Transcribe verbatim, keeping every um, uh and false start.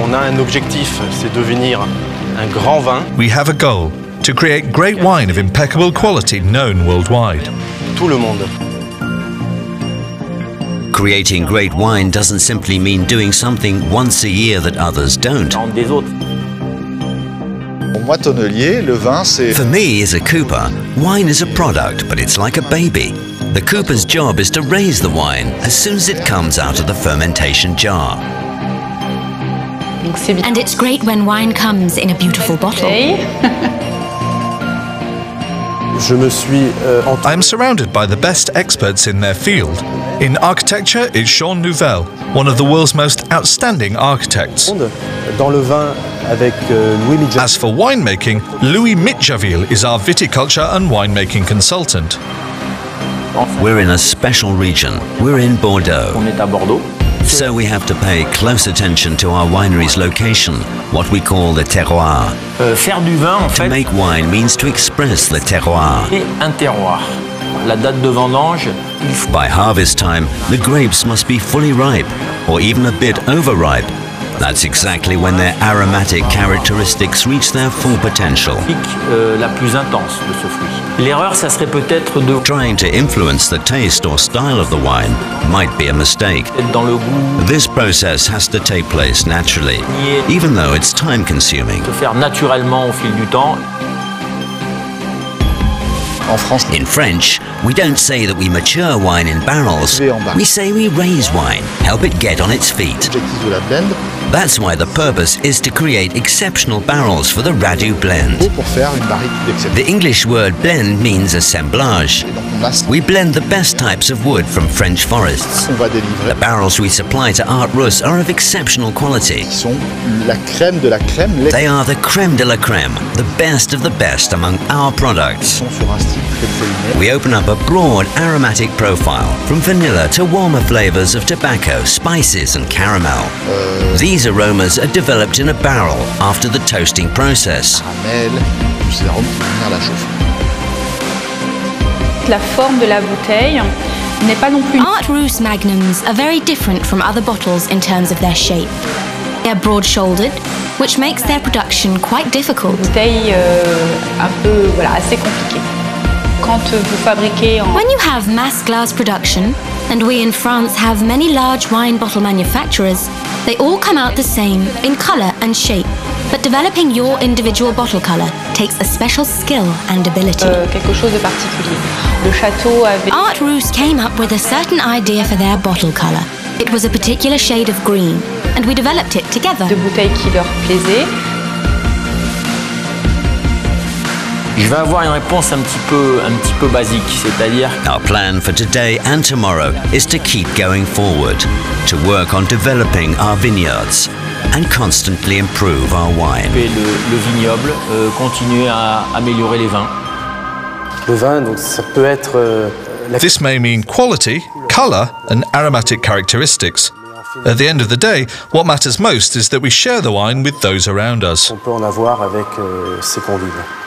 On a un objectif, c'est devenir un grand vin. We have a goal, to create great wine of impeccable quality known worldwide. Tout le monde. Creating great wine doesn't simply mean doing something once a year that others don't. Pour moi, tonnelier, le vin, c'est... For me, as a cooper, wine is a product, but it's like a baby. The cooper's job is to raise the wine as soon as it comes out of the fermentation jar. And it's great when wine comes in a beautiful bottle. I'm surrounded by the best experts in their field. In architecture, it's Jean Nouvel, one of the world's most outstanding architects. As for winemaking, Louis Mitjaville is our viticulture and winemaking consultant. We're in a special region. We're in Bordeaux. So we have to pay close attention to our winery's location, what we call the terroir. To make wine means to express the terroir. By harvest time, the grapes must be fully ripe, or even a bit overripe. That's exactly when their aromatic characteristics reach their full potential. Trying to influence the taste or style of the wine might be a mistake. This process has to take place naturally, even though it's time-consuming. In French, we don't say that we mature wine in barrels. We say we raise wine, help it get on its feet. That's why the purpose is to create exceptional barrels for the Radu blend. The English word blend means assemblage. We blend the best types of wood from French forests. The barrels we supply to Art Rousse are of exceptional quality. They are the crème de la crème, the best of the best among our products. We open up a broad aromatic profile, from vanilla to warmer flavors of tobacco, spices and caramel. These aromas are developed in a barrel after the toasting process. Art Rousse Magnums are very different from other bottles in terms of their shape. They're broad-shouldered, which makes their production quite difficult. When you have mass glass production, and we in France have many large wine bottle manufacturers, they all come out the same in color and shape. But developing your individual bottle color takes a special skill and ability. Art Rousse came up with a certain idea for their bottle color. It was a particular shade of green, and we developed it together. Je vais avoir une réponse un petit peu, un petit peu basique, c'est-à-dire. Our plan for today and tomorrow is to keep going forward, to work on developing our vineyards and constantly improve our wine. Le, le vignoble, euh, continuer à améliorer les vins. Le vin, donc ça peut être. Euh, This may mean quality, color, and aromatic characteristics. At the end of the day, what matters most is that we share the wine with those around us. On peut en avoir avec euh, ses convives.